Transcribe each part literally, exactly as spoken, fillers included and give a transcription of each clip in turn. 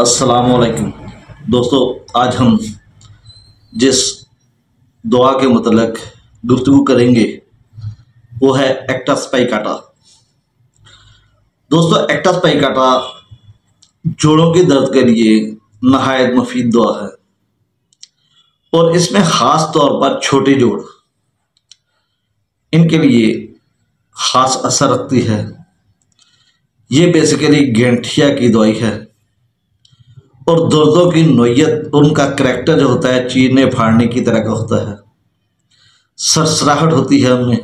अस्सलामुअलैकुम दोस्तों, आज हम जिस दुआ के मतलब गुफ्तगू करेंगे वो है एक्टा स्पाइकाटा। दोस्तों, एक्टा स्पाइकाटा जोड़ों के दर्द के लिए नहायत मुफीद दुआ है और इसमें ख़ास तौर पर छोटे जोड़ इनके लिए ख़ास असर रखती है। ये बेसिकली गैंठिया की दवाई है और दर्दों की नोयत उनका करैक्टर जो होता है चीरने फाड़ने की तरह का होता है। सरसराहट होती है उनमें।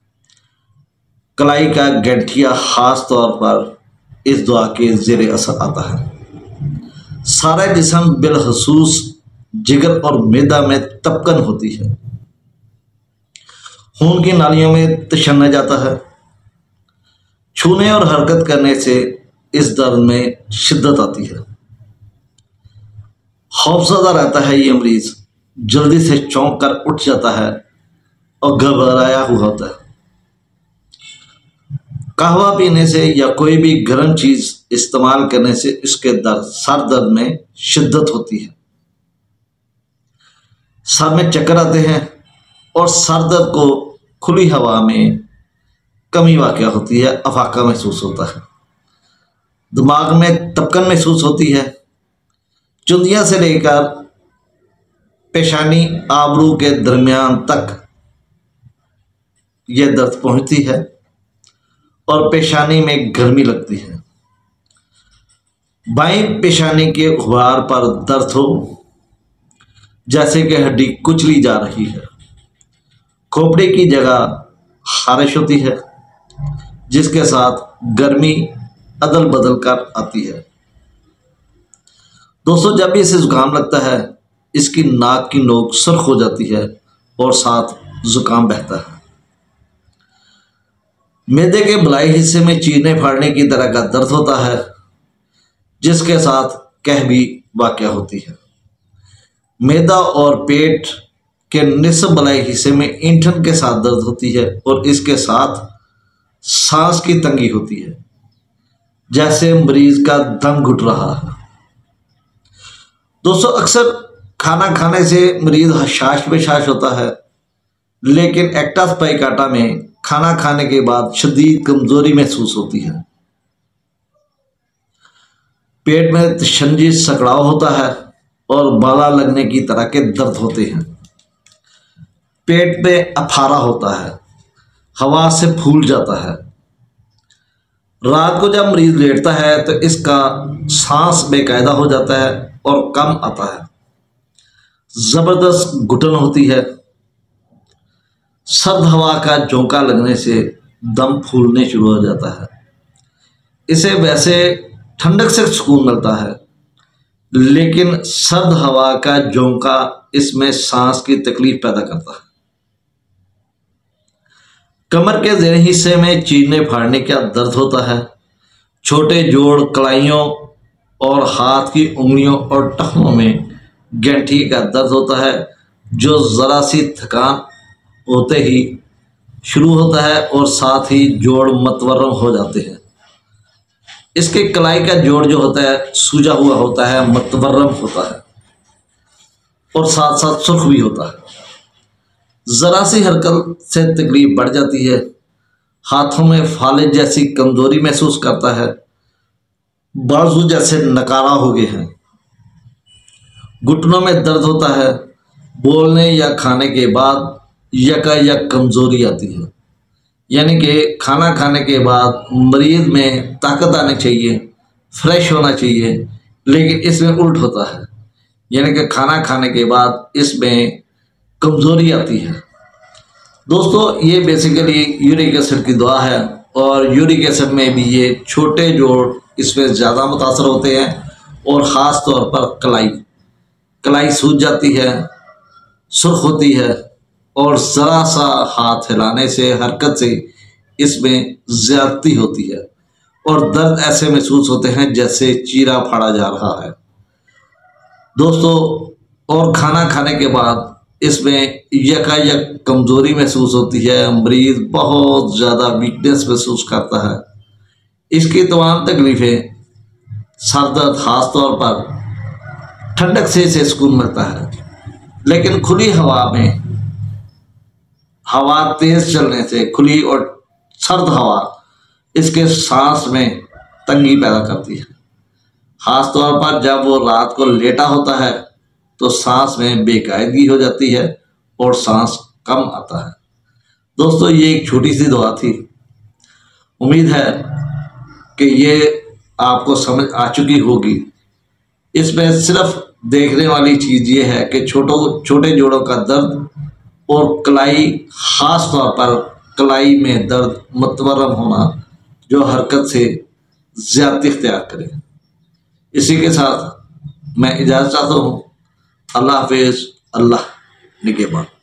कलाई का गैंठिया ख़ास तौर पर इस दुआ के ज़ेरे असर आता है। सारा जिस्म बिलखसूस जिगर और मैदा में तपकन होती है। खून की नालियों में तशन्ना जाता है। छूने और हरकत करने से इस दर्द में शिद्दत आती है। खौफज़दा रहता है ये मरीज, जल्दी से चौंक कर उठ जाता है और घबराया हुआ होता है। कहवा पीने से या कोई भी गर्म चीज इस्तेमाल करने से इसके दर्द सर दर्द में शिद्दत होती है। सर में चक्कर आते हैं और सर दर्द को खुली हवा में कमी वाक़या होती है, अफाका महसूस होता है। दिमाग में तपकन महसूस होती है। चुंदियां से लेकर पेशानी आबरू के दरमियान तक यह दर्द पहुंचती है और पेशानी में गर्मी लगती है। बाईं पेशानी के गुबार पर दर्द हो जैसे कि हड्डी कुचली जा रही है। खोपड़ी की जगह खारिश होती है जिसके साथ गर्मी अदल बदल कर आती है। दोस्तों, जब भी इसे जुकाम लगता है इसकी नाक की नोक सुर्ख हो जाती है और साथ जुकाम बहता है। मैदे के बलाई हिस्से में चीरने फाड़ने की तरह का दर्द होता है जिसके साथ कह भी वाक़या होती है। मैदा और पेट के निसफ बलाई हिस्से में ईंठन के साथ दर्द होती है और इसके साथ सांस की तंगी होती है जैसे मरीज का दम घुट रहा है। दोस्तों, अक्सर खाना खाने से मरीज हशाश बेशाश होता है, लेकिन एक्टा स्पाइकाटा में खाना खाने के बाद शदीद कमजोरी महसूस होती है। पेट में तशंजी सकड़ाव होता है और बाला लगने की तरह के दर्द होते हैं। पेट में अफारा होता है, हवा से फूल जाता है। रात को जब मरीज लेटता है तो इसका सांस बेकायदा हो जाता है और कम आता है। जबरदस्त घुटन होती है। सर्द हवा का झोंका लगने से दम फूलने शुरू हो जाता है। इसे वैसे ठंडक से सुकून मिलता है, लेकिन सर्द हवा का झोंका इसमें सांस की तकलीफ पैदा करता है। कमर के ज़ेरे हिस्से में चीरने फाड़ने का दर्द होता है। छोटे जोड़, कलाइयों और हाथ की उंगलियों और टखनों में गैंठी का दर्द होता है जो ज़रा सी थकान होते ही शुरू होता है और साथ ही जोड़ मतवर्रम हो जाते हैं। इसके कलाई का जोड़ जो होता है सूजा हुआ होता है, मतवर्रम होता है और साथ साथ सुर्ख भी होता है। ज़रा सी हरकत से तकलीफ बढ़ जाती है। हाथों में फालिज जैसी कमजोरी महसूस करता है। बाजू जैसे नकारा हो गए हैं। घुटनों में दर्द होता है। बोलने या खाने के बाद यकायक कमजोरी आती है, यानी कि खाना खाने के बाद मरीज में ताकत आनी चाहिए, फ्रेश होना चाहिए, लेकिन इसमें उल्ट होता है, यानी कि खाना खाने के बाद इसमें कमजोरी आती है। दोस्तों, ये बेसिकली यूरिक एसिड की दवा है और यूरिक एसिड में भी ये छोटे जोड़ इसमें ज़्यादा मुतासर होते हैं और ख़ास तौर पर कलाई कलाई सूज जाती है, सुर्ख होती है और ज़रा सा हाथ हिलाने से, हरकत से इसमें ज़्यादती होती है और दर्द ऐसे महसूस होते हैं जैसे चीरा फाड़ा जा रहा है। दोस्तों, और खाना खाने के बाद इसमें यकायक कमज़ोरी महसूस होती है। मरीज़ बहुत ज़्यादा वीकनेस महसूस करता है। इसकी तमाम तकलीफ़ें सर दर्द, खास तौर पर ठंडक से इसे सुकून मिलता है। लेकिन खुली हवा में, हवा तेज चलने से, खुली और सर्द हवा इसके सांस में तंगी पैदा करती है। खास तौर पर जब वो रात को लेटा होता है तो सांस में बेकायदगी हो जाती है और सांस कम आता है। दोस्तों, ये एक छोटी सी दुआ थी। उम्मीद है कि ये आपको समझ आ चुकी होगी। इसमें सिर्फ देखने वाली चीज़ ये है कि छोटों छोटे जोड़ों का दर्द और कलाई, खास तौर पर कलाई में दर्द मुतवर्रम होना जो हरकत से ज़्यादती इख्तियार करे। इसी के साथ मैं इजाज़त चाहता हूँ। अल्लाह हाफिज़। अल्लाह निगहबान।